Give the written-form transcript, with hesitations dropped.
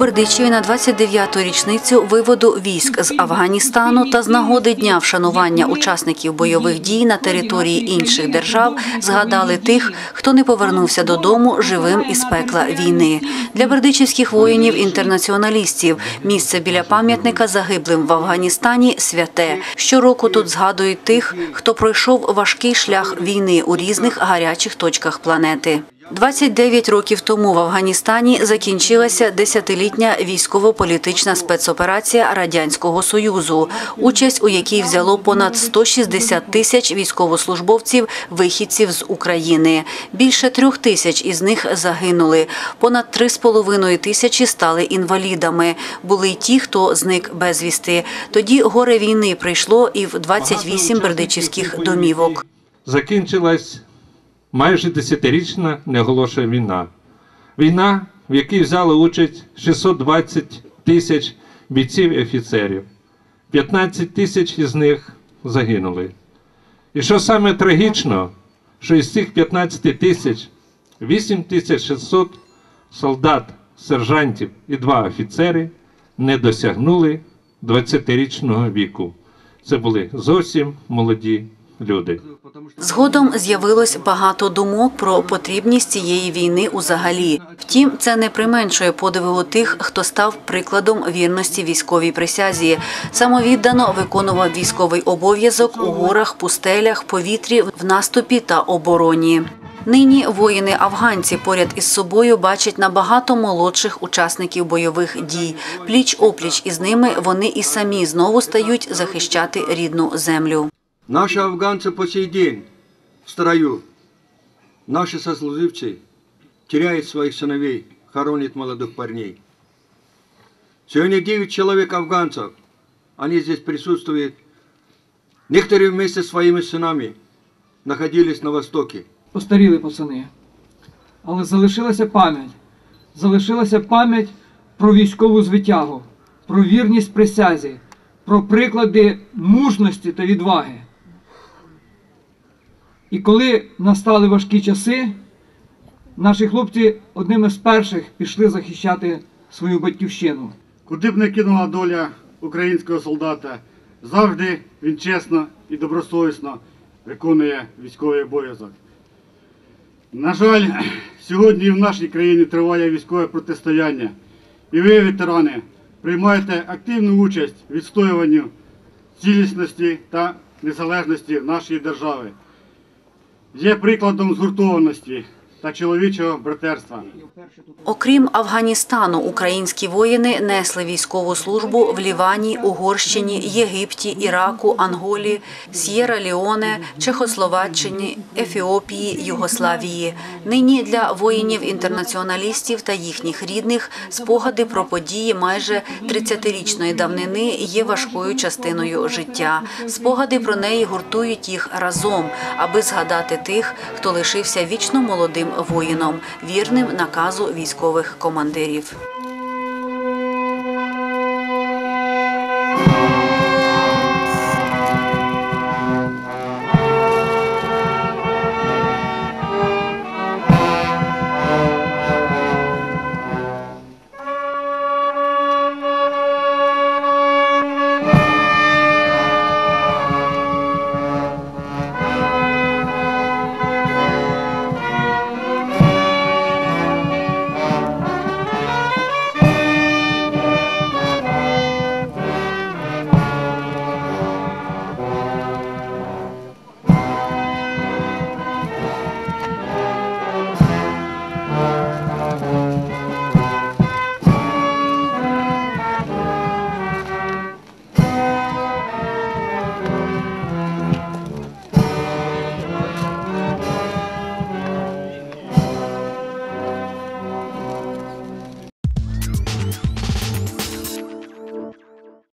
Бердичеві на 29-ту річницю виводу військ з Афганістану та з нагоди Дня вшанування учасників бойових дій на території інших держав згадали тих, хто не повернувся додому живим із пекла війни. Для бердичівських воїнів-інтернаціоналістів місце біля пам'ятника загиблим в Афганістані – святе. Щороку тут згадують тих, хто пройшов важкий шлях війни у різних гарячих точках планети. 29 років тому в Афганістані закінчилася 10-літня військово-політична спецоперація Радянського Союзу, участь у якій взяло понад 160 тисяч військовослужбовців, вихідців з України. Більше 3 тисяч із них загинули, понад 3,5 тисячі стали інвалідами. Були й ті, хто зник безвісти. Тоді горе війни прийшло і в 28 бердичівських домівок. Закінчилась майже 10-річна неоголошена війна. Війна, в якій взяли участь 620 тисяч бійців і офіцерів. 15 тисяч із них загинули. І що саме трагічно, що із цих 15 тисяч 8600 солдат, сержантів і 2 офіцери не досягнули 20-річного віку. Це були зовсім молоді люди. Згодом з'явилось багато думок про потрібність цієї війни узагалі. Втім, це не применшує подвигу тих, хто став прикладом вірності військовій присязі. Самовіддано виконував військовий обов'язок у горах, пустелях, повітрі, в наступі та обороні. Нині воїни-афганці поряд із собою бачать набагато молодших учасників бойових дій. Пліч-опліч із ними вони і самі знову стають захищати рідну землю. Наши афганцы по сей день в строю. Наши сослуживцы теряют своих сыновей, хоронят молодых парней. Сегодня 9 человек афганцев, они здесь присутствуют. Некоторые вместе с своими сынами находились на Востоке. Постаріли пацани, але залишилася пам'ять. Залишилася пам'ять про військову звитягу, про вірність присязі, про приклади мужності та відваги. І коли настали важкі часи, наші хлопці одними з перших пішли захищати свою батьківщину. Куди б не кинула доля українського солдата, завжди він чесно і добросовісно виконує військовий обов'язок. На жаль, сьогодні в нашій країні триває військове протистояння. І ви, ветерани, приймаєте активну участь в відстоюванні цілісності та незалежності нашої держави. Є прикладом згуртованості та чоловічого братерства. Окрім Афганістану, українські воїни несли військову службу в Лівані, Угорщині, Єгипті, Іраку, Анголі, С'єра-Леоне, Чехословаччині, Ефіопії, Югославії. Нині для воїнів-інтернаціоналістів та їхніх рідних спогади про події майже 30-річної давнини є важкою частиною життя. Спогади про неї гуртують їх разом, аби згадати тих, хто лишився вічно молодим воїном, вірним наказу військових командирів.